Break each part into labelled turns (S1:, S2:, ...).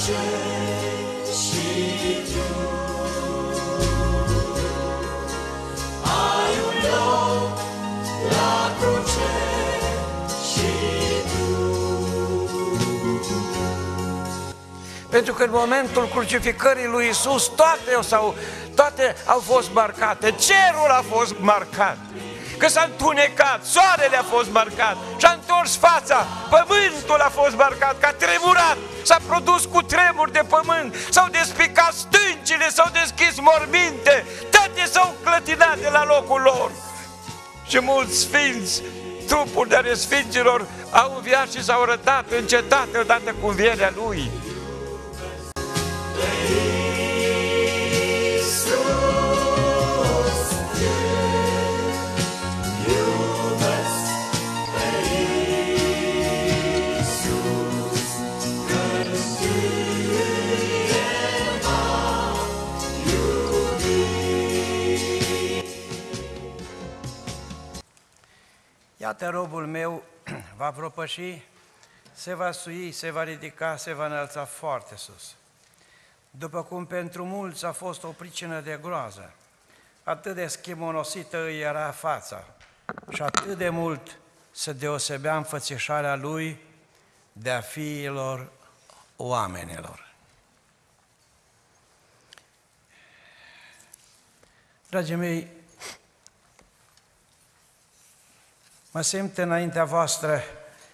S1: cruce și tu ai un loc la cruce și tu.
S2: Pentru că în momentul crucificării lui Iisus toate au fost marcate. Cerul a fost marcat, că s-a întunecat, soarele a fost marcat și a întors fața, pământul a fost marcat, că a tremurat, s-a produs cu tremur de pământ, s-au despicat stâncile, s-au deschis morminte, toate s-au clătinat de la locul lor. Și mulți sfinți, trupuri de ale sfinților, au înviat și s-au arătat în cetate odată cu învierea Lui. Iată, robul meu va propăși, se va sui, se va ridica, se va înălța foarte sus. După cum pentru mulți a fost o pricină de groază, atât de schimonosită îi era fața și atât de mult se deosebea înfățișarea lui de a fiilor oamenilor. Dragii mei, mă simt înaintea voastră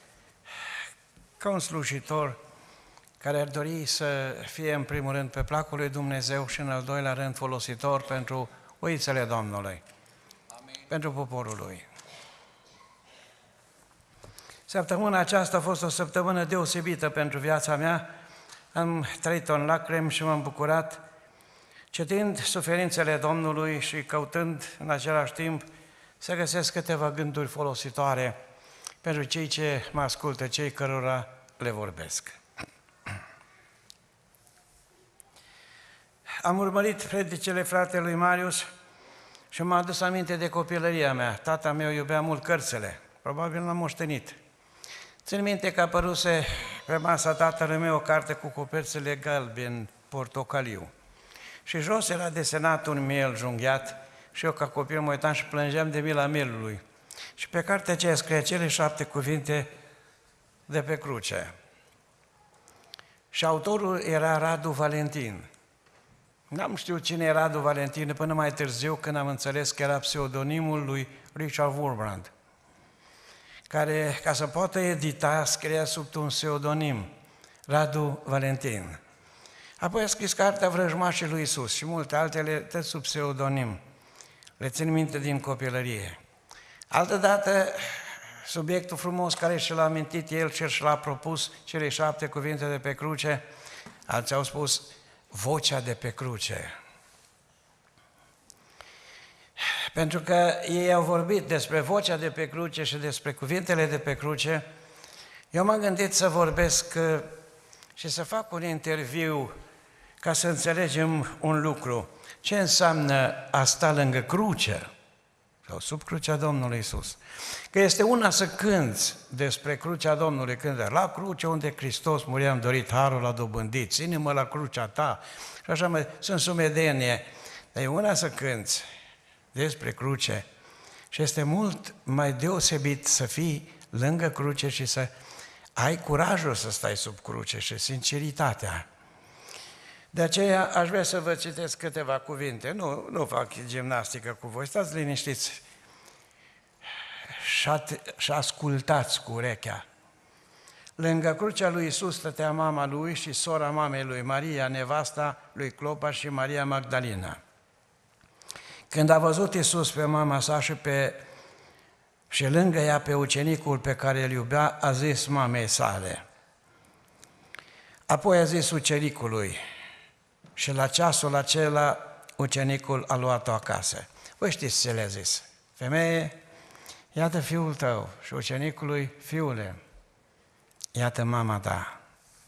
S2: ca un slujitor care ar dori să fie în primul rând pe placul lui Dumnezeu și în al doilea rând folositor pentru oițele Domnului, amin, pentru poporul Lui. Săptămâna aceasta a fost o săptămână deosebită pentru viața mea. Am trăit-o în lacrimi și m-am bucurat citind suferințele Domnului și căutând în același timp să găsesc câteva gânduri folositoare pentru cei ce mă ascultă, cei cărora le vorbesc. Am urmărit predicele fratelui Marius și m-a adus aminte de copilăria mea. Tata meu iubea mult cărțile, probabil l-am moștenit. Țin minte că apăruse pe masa tatălui meu o carte cu coperțile galben portocaliu și jos era desenat un miel junghiat și eu ca copil mă uitam și plângeam de mila mielului. Și pe cartea aceea scria cele 7 cuvinte de pe cruce. Și autorul era Radu Valentin. N-am știut cine era Radu Valentin până mai târziu, când am înțeles că era pseudonimul lui Richard Wurmbrand, care, ca să poată edita, scria sub un pseudonim, Radu Valentin. Apoi a scris cartea Vrăjmașii lui Iisus și multe altele, tot sub pseudonim. Le țin minte din copilărie. Altădată, subiectul frumos care și l-a amintit el și l-a propus, cele 7 cuvinte de pe cruce, alții au spus vocea de pe cruce. Pentru că ei au vorbit despre vocea de pe cruce și despre cuvintele de pe cruce, eu m-am gândit să vorbesc și să fac un interviu ca să înțelegem un lucru. Ce înseamnă a sta lângă cruce sau sub crucea Domnului Iisus? Că este una să cânți despre crucea Domnului, când la cruce unde Hristos muria, am dorit harul a dobândit, ține-mă la crucea ta și așa sunt sumedenie. Dar e una să cânți despre cruce și este mult mai deosebit să fii lângă cruce și să ai curajul să stai sub cruce și sinceritatea. De aceea aș vrea să vă citesc câteva cuvinte. Nu fac gimnastică cu voi, stați liniștiți și ascultați cu urechea. Lângă crucea lui Iisus stătea mama lui și sora mamei lui, Maria, nevasta lui Clopa și Maria Magdalena. Când a văzut Iisus pe mama sa și lângă ea pe ucenicul pe care îl iubea, a zis mamei sale. Apoi a zis ucenicului, și la ceasul acela ucenicul a luat-o acasă. Voi știți ce le-a zis? Femeie, iată fiul tău, și ucenicului, fiule, iată mama ta.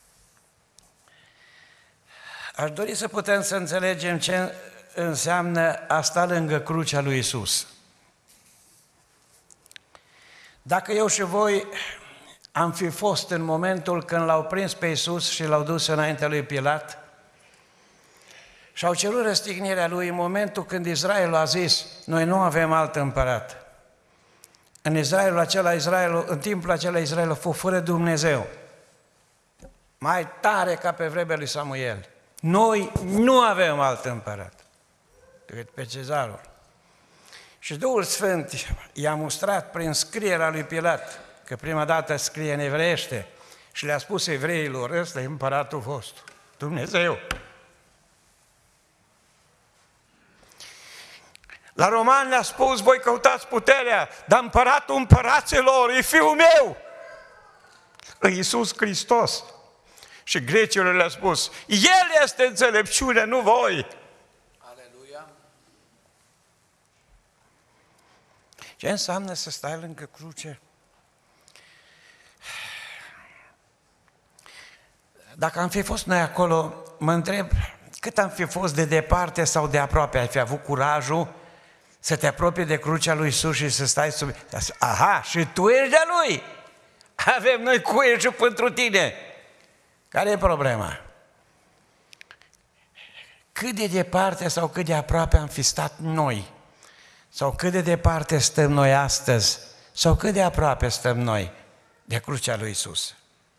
S2: Aș dori să putem să înțelegem ce înseamnă a sta lângă crucea lui Iisus. Dacă eu și voi am fi fost în momentul când l-au prins pe Iisus și l-au dus înaintea lui Pilat și au cerut răstignirea lui în momentul când Israelul a zis, noi nu avem alt împărat. În timpul acela Israelul a fost fără Dumnezeu, mai tare ca pe vremea lui Samuel. Noi nu avem alt împărat decât pe Cezarul. Și Duhul Sfânt i-a mustrat prin scrierea lui Pilat, că prima dată scrie în evreiește, și le-a spus evreilor, ăsta e împăratul vostru, Dumnezeu. La Romani le-a spus, voi căutați puterea, dar împăratul împăraților e Fiul meu, e Iisus Hristos. Și grecilor le-a spus, El este înțelepciunea, nu voi.
S3: Aleluia.
S2: Ce înseamnă să stai lângă cruce? Dacă am fi fost noi acolo, mă întreb, cât am fi fost de departe sau de aproape, ai fi avut curajul să te apropii de crucea lui Iisus și să stai sub... Aha, și tu ești de lui! Avem noi cuiejul pentru tine! Care e problema? Cât de departe sau cât de aproape am fi stat noi? Sau cât de departe stăm noi astăzi? Sau cât de aproape stăm noi de crucea lui Iisus?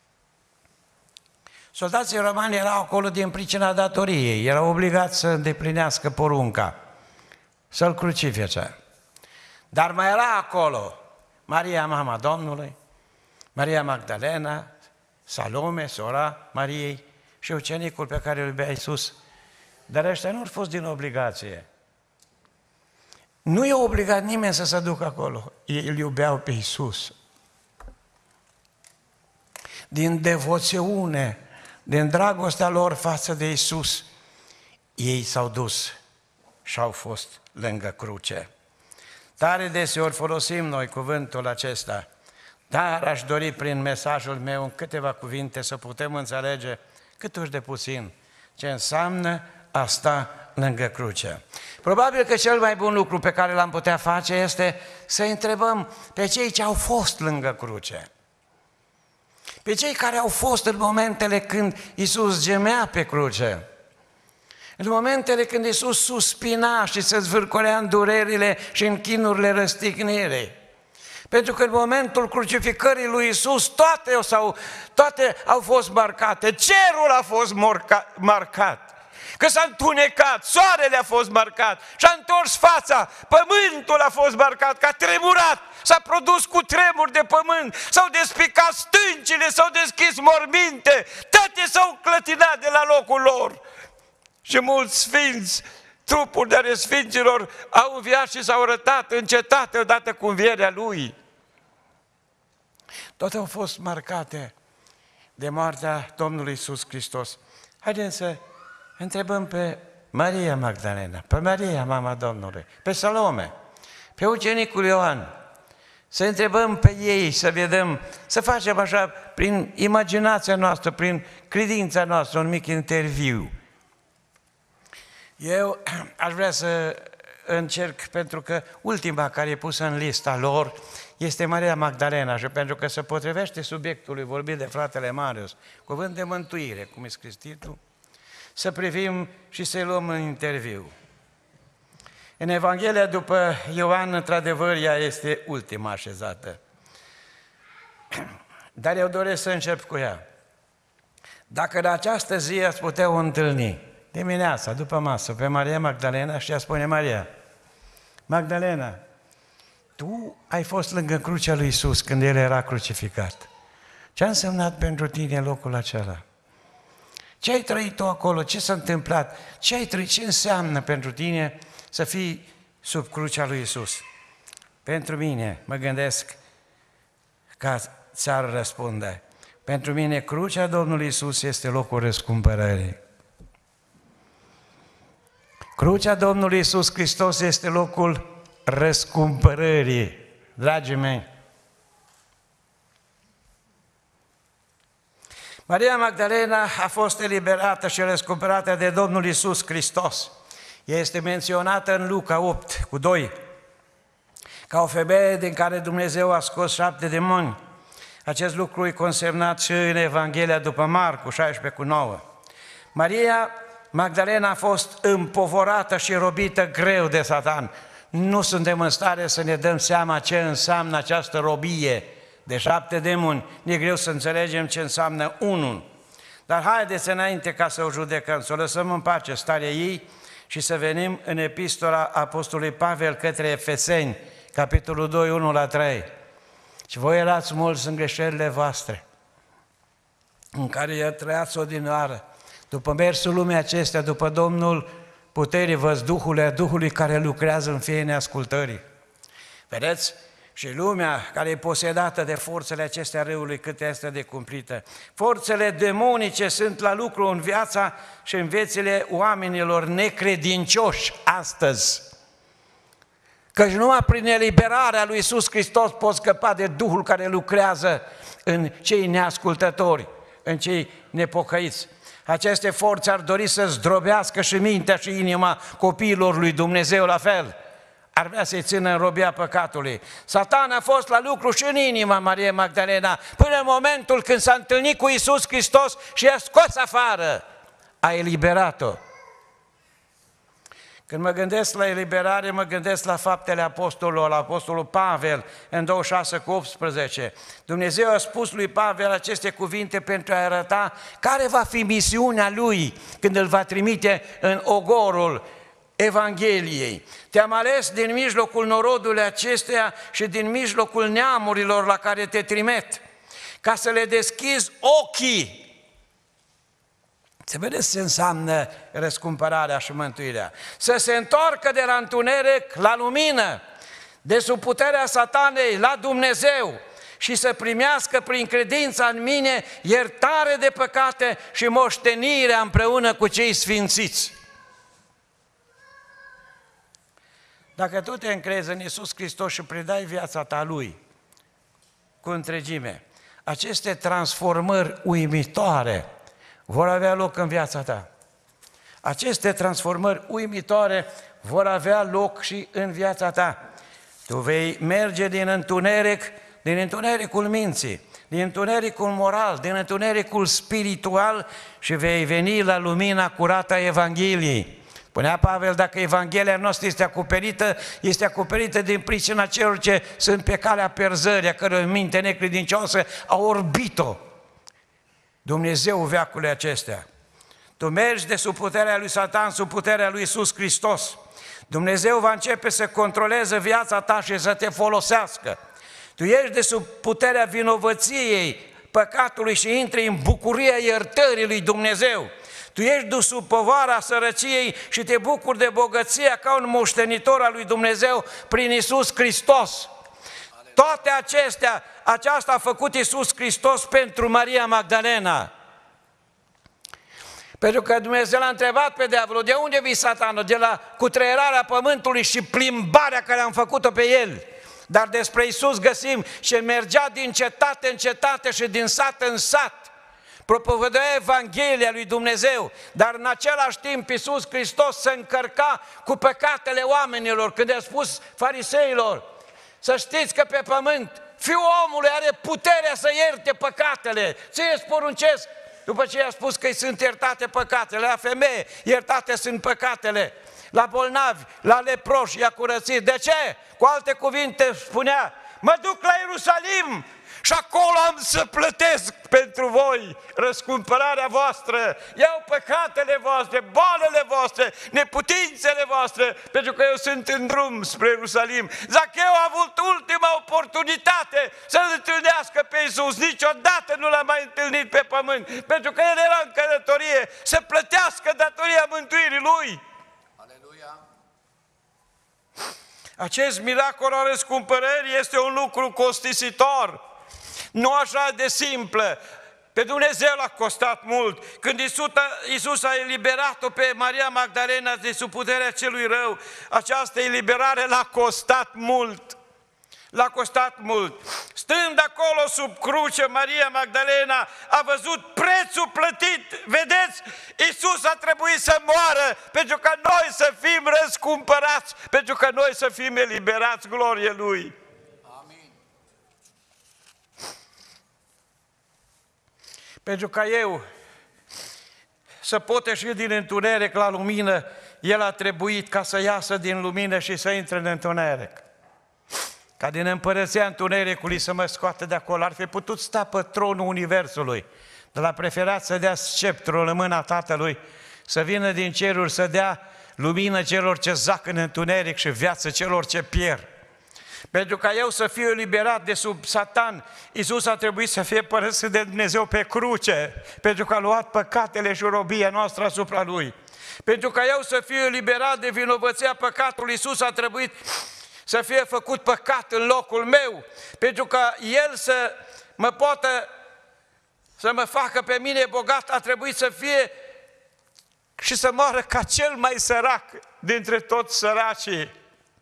S2: Soldații romani erau acolo din pricina datoriei, erau obligați să îndeplinească porunca, să-l crucifice. Dar mai era acolo Maria, mama Domnului, Maria Magdalena, Salome, sora Mariei și ucenicul pe care îl iubea Iisus. Dar ăștia nu au fost din obligație. Nu i-a obligat nimeni să se ducă acolo. Ei îl iubeau pe Iisus. Din devoțiune, din dragostea lor față de Iisus, ei s-au dus și au fost lângă cruce. Tare deseori folosim noi cuvântul acesta, dar aș dori prin mesajul meu în câteva cuvinte să putem înțelege cât uși de puțin ce înseamnă a sta lângă cruce. Probabil că cel mai bun lucru pe care l-am putea face este să întrebăm pe cei ce au fost lângă cruce, pe cei care au fost în momentele când Iisus gemea pe cruce, în momentele când Iisus suspina și se zvârcolea în durerile și în chinurile răstignirii. Pentru că în momentul crucificării lui Iisus toate au fost marcate. Cerul a fost marcat, că s-a întunecat, soarele a fost marcat și-a întors fața, pământul a fost marcat, că a tremurat, s-a produs cu tremur de pământ, s-au despicat stâncile, s-au deschis morminte, toate s-au clătinat de la locul lor. Și mulți sfinți, trupuri de ale sfinților, au înviat și s-au arătat în cetate odată cu învierea Lui. Toate au fost marcate de moartea Domnului Iisus Hristos. Haideți să întrebăm pe Maria Magdalena, pe Maria, mama Domnului, pe Salome, pe ucenicul Ioan, să întrebăm pe ei, să vedem, să facem așa, prin imaginația noastră, prin credința noastră, un mic interviu. Eu aș vrea să încerc, pentru că ultima care e pusă în lista lor este Maria Magdalena și pentru că se potrivește subiectului vorbit de fratele Marius, cuvânt de mântuire, cum e scris titlul, să privim și să-i luăm în interviu. În Evanghelia după Ioan, într-adevăr, ea este ultima așezată. Dar eu doresc să încep cu ea. Dacă în această zi ați putea o întâlni, dimineața, după masă, pe Maria Magdalena și ea spune, Maria, Magdalena, tu ai fost lângă crucea lui Iisus când El era crucificat. Ce a însemnat pentru tine locul acela? Ce ai trăit tu acolo? Ce s-a întâmplat? Ce ai trăit? Ce înseamnă pentru tine să fii sub crucea lui Iisus? Pentru mine, mă gândesc că ți-ar răspunde. Pentru mine, crucea Domnului Iisus este locul răscumpărării. Crucea Domnului Iisus Hristos este locul răscumpărării, dragii mei. Maria Magdalena a fost eliberată și răscumpărată de Domnul Iisus Hristos. Ea este menționată în Luca 8:2, ca o femeie din care Dumnezeu a scos 7 demoni. Acest lucru e consemnat și în Evanghelia după Marcu 16:9. Maria Magdalena a fost împovorată și robită greu de Satan. Nu suntem în stare să ne dăm seama ce înseamnă această robie de 7 demoni. E greu să înțelegem ce înseamnă unul. Dar haideți înainte ca să o judecăm, să o lăsăm în pace starea ei și să venim în epistola Apostolului Pavel către Efeseni, capitolul 2, 1-3. Și voi erați mulți în greșelile voastre, în care trăiați odinioară, după mersul lumii acestea, după Domnul puterii văzduhului, a Duhului care lucrează în fiii neascultării. Vedeți? Și lumea care e posedată de forțele acestea râului cât este de cumplită. Forțele demonice sunt la lucru în viața și în viețile oamenilor necredincioși astăzi. Căci numai prin eliberarea lui Iisus Hristos poți scăpa de Duhul care lucrează în cei neascultători, în cei nepocăiți. Aceste forțe ar dori să zdrobească și mintea și inima copiilor lui Dumnezeu la fel. Ar vrea să-i țină în robia păcatului. Satan a fost la lucru și în inima Mariei Magdalena, până în momentul când s-a întâlnit cu Iisus Hristos și i-a scos afară. A eliberat-o. Când mă gândesc la eliberare, mă gândesc la faptele apostolilor, la apostolul Pavel, în 26:18. Dumnezeu a spus lui Pavel aceste cuvinte pentru a arăta care va fi misiunea lui când îl va trimite în ogorul Evangheliei. Te-am ales din mijlocul norodului acesteia și din mijlocul neamurilor la care te trimit, ca să le deschizi ochii. Să vedeți ce înseamnă răscumpărarea și mântuirea. Să se întoarcă de la întuneric la lumină, de sub puterea Satanei la Dumnezeu și să primească prin credința în mine iertare de păcate și moștenirea împreună cu cei sfințiți. Dacă tu te încrezi în Iisus Hristos și predai viața ta Lui cu întregime, aceste transformări uimitoare vor avea loc în viața ta. Aceste transformări uimitoare vor avea loc și în viața ta. Tu vei merge din întunericul minții, din întunericul moral, din întunericul spiritual și vei veni la lumina curată a Evangheliei. Spunea Pavel, dacă Evanghelia noastră este acoperită din pricina celor ce sunt pe calea perzării, a căror minte necredincioasă a orbit-o. Dumnezeu veacului acestea. Tu mergi de sub puterea lui Satan, sub puterea lui Iisus Hristos. Dumnezeu va începe să controleze viața ta și să te folosească. Tu ești de sub puterea vinovăției, păcatului și intri în bucuria iertării lui Dumnezeu. Tu ești dus sub povara sărăciei și te bucuri de bogăția ca un moștenitor al lui Dumnezeu prin Iisus Hristos. Toate acestea, aceasta a făcut Iisus Hristos pentru Maria Magdalena. Pentru că Dumnezeu l-a întrebat pe diavolul, de unde vii Satanul? De la cutreierarea pământului și plimbarea care am făcut-o pe el. Dar despre Iisus găsim și mergea din cetate în cetate și din sat în sat. Propovădea Evanghelia lui Dumnezeu, dar în același timp Iisus Hristos se încărca cu păcatele oamenilor când a spus fariseilor, să știți că pe pământ Fiul omului are puterea să ierte păcatele. Ție îți poruncesc, după ce i-a spus că îi sunt iertate păcatele, la femeie iertate sunt păcatele, la bolnavi, la leproși i-a curățit. De ce? Cu alte cuvinte spunea, mă duc la Ierusalim și acolo am să plătesc pentru voi răscumpărarea voastră, iau păcatele voastre, boalele voastre, neputințele voastre, pentru că eu sunt în drum spre Ierusalim. Zacheu a avut ultima oportunitate să-L întâlnească pe Iisus, niciodată nu l-a mai întâlnit pe pământ, pentru că El era în călătorie să plătească datoria mântuirii Lui.
S3: Aleluia!
S2: Acest miracol al răscumpărării este un lucru costisitor. Nu așa de simplă. Pe Dumnezeu l-a costat mult. Când Iisus a eliberat-o pe Maria Magdalena de sub puterea celui rău, această eliberare l-a costat mult. L-a costat mult. Stând acolo sub cruce, Maria Magdalena a văzut prețul plătit. Vedeți? Iisus a trebuit să moară pentru ca noi să fim răscumpărați, pentru ca noi să fim eliberați, glorie Lui. Pentru ca eu să pot ieși din întuneric la lumină, El a trebuit ca să iasă din lumină și să intre în întuneric. Ca din împărăția întunericului să mă scoată de acolo. Ar fi putut sta pe tronul universului, dar a preferat să dea sceptrul în mâna Tatălui, să vină din ceruri, să dea lumină celor ce zac în întuneric și viață celor ce pierd. Pentru ca eu să fiu eliberat de sub Satan, Iisus a trebuit să fie părăsit de Dumnezeu pe cruce, pentru că a luat păcatele și robia noastră asupra Lui. Pentru ca eu să fiu eliberat de vinovăția păcatului, Iisus a trebuit să fie făcut păcat în locul meu, pentru ca El să mă poată, să mă facă pe mine bogat, a trebuit să fie și să moară ca cel mai sărac dintre toți săracii.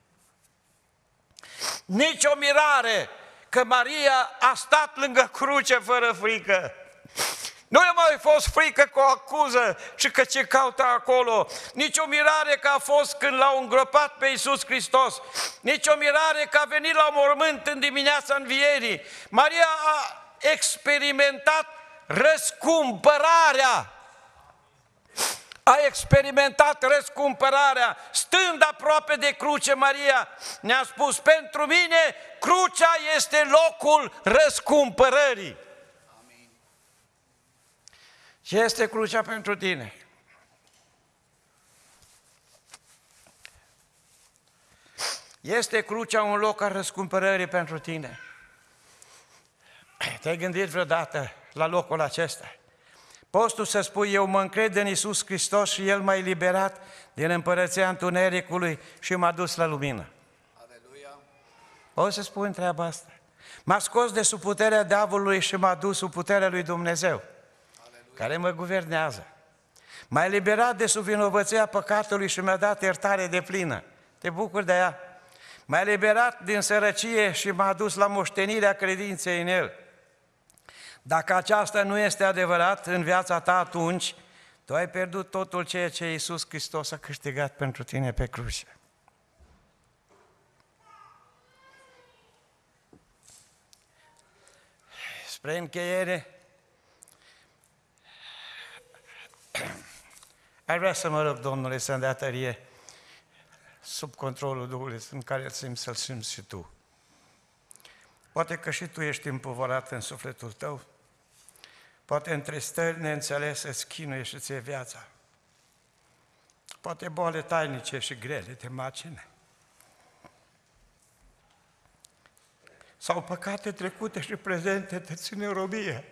S2: Nici o mirare că Maria a stat lângă cruce fără frică. Nu i-a mai fost frică că o acuză și că ce caută acolo. Nici o mirare că a fost când l-au îngropat pe Iisus Hristos. Nici o mirare că a venit la mormânt în dimineața învierii. Maria a experimentat răscumpărarea. A experimentat răscumpărarea. Stând aproape de cruce, Maria ne-a spus: pentru mine crucea este locul răscumpărării. Amin. Ce este crucea pentru tine? Este crucea un loc al răscumpărării pentru tine? Te-ai gândit vreodată la locul acesta? Poți tu să spui: eu mă încred în Iisus Hristos și El m-a eliberat din împărăția întunericului și m-a dus la lumină. Aleluia. Poți să spui treaba asta? M-a scos de sub puterea diavolului și m-a dus sub puterea lui Dumnezeu, aleluia, care mă guvernează. M-a eliberat de sub vinovăția păcatului și mi-a dat iertare deplină. Te bucuri de ea? M-a eliberat din sărăcie și m-a dus la moștenirea credinței în El. Dacă aceasta nu este adevărat în viața ta, atunci tu ai pierdut totul ceea ce Iisus Hristos a câștigat pentru tine pe cruce. Spre încheiere, aș vrea să mă rog, Domnule, să-mi dea tărie sub controlul Duhului în care simți să-L simți și tu. Poate că și tu ești împovărat în sufletul tău, poate între stări neînțelese îți chinuie și ție viața, poate boale tainice și grele te macină, sau păcate trecute și prezente te țin în robie.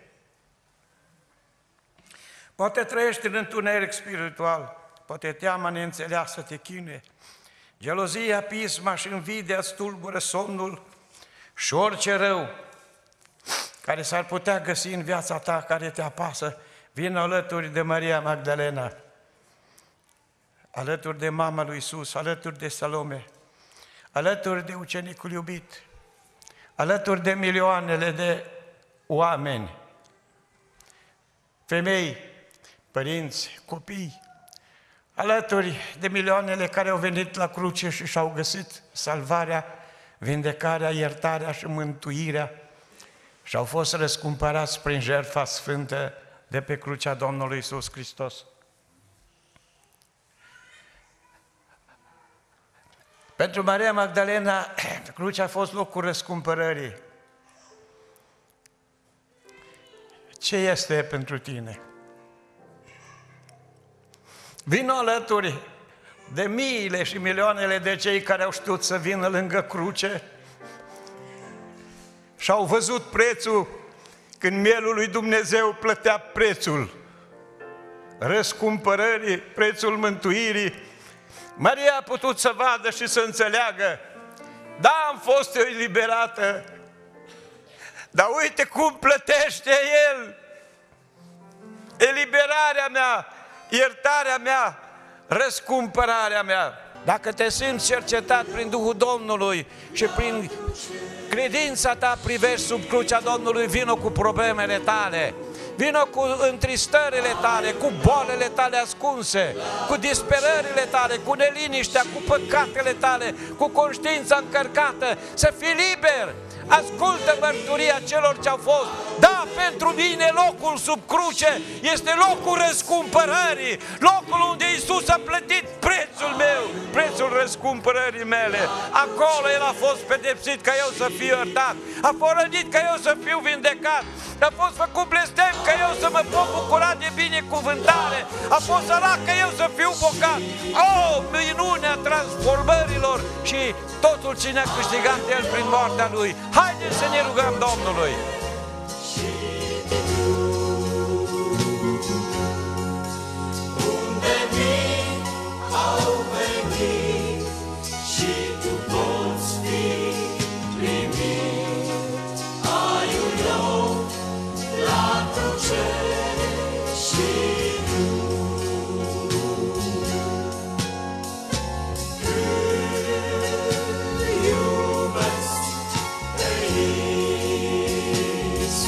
S2: Poate trăiești în întuneric spiritual, poate teama neînțeleasă te chinuie, gelozia, pisma și invidia îți tulbură somnul și orice rău care s-ar putea găsi în viața ta, care te apasă, vin alături de Maria Magdalena, alături de mama lui Iisus, alături de Salome, alături de ucenicul iubit, alături de milioanele de oameni, femei, părinți, copii, alături de milioanele care au venit la cruce și și-au găsit salvarea, vindecarea, iertarea și mântuirea și au fost răscumpărați prin jertfa sfântă de pe crucea Domnului Iisus Hristos. Pentru Maria Magdalena, crucea a fost locul răscumpărării. Ce este pentru tine? Vino alături de miile și milioanele de cei care au știut să vină lângă cruce și au văzut prețul când mielul lui Dumnezeu plătea prețul răscumpărării, prețul mântuirii. Maria a putut să vadă și să înțeleagă: da, am fost eliberată, dar uite cum plătește El eliberarea mea, iertarea mea, răscumpărarea mea. Dacă te simți cercetat prin Duhul Domnului și prin credința ta privești sub crucea Domnului, vino cu problemele tale, vino cu întristările tale, cu bolele tale ascunse, cu disperările tale, cu neliniștea, cu păcatele tale, cu conștiința încărcată, să fii liber. Ascultă mărturia celor ce au fost Da, pentru mine locul sub cruce este locul răscumpărării, locul unde Iisus a plătit prețul meu, prețul răscumpărării mele. Acolo El a fost pedepsit ca eu să fiu iertat, a fost rănit ca eu să fiu vindecat, a fost făcut blestem ca eu să mă pot bucura de binecuvântare, a fost sărac ca eu să fiu bogat. O, minunea transformărilor și totul ce ne-a câștigat El prin moartea Lui. Haideți să ne rugăm Domnului!
S1: Unde mii au venit și tu poți fi primit, ai un loc la cruce și tu. Îl iubesc pe Iisus,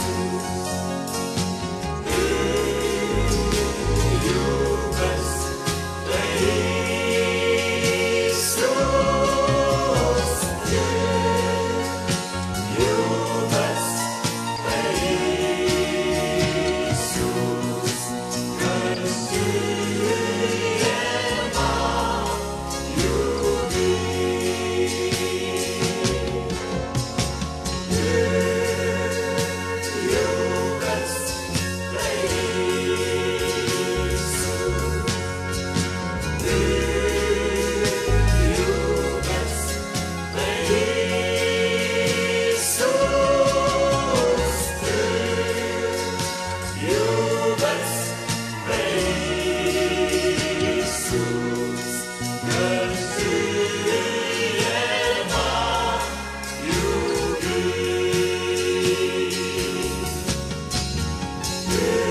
S1: Yeah.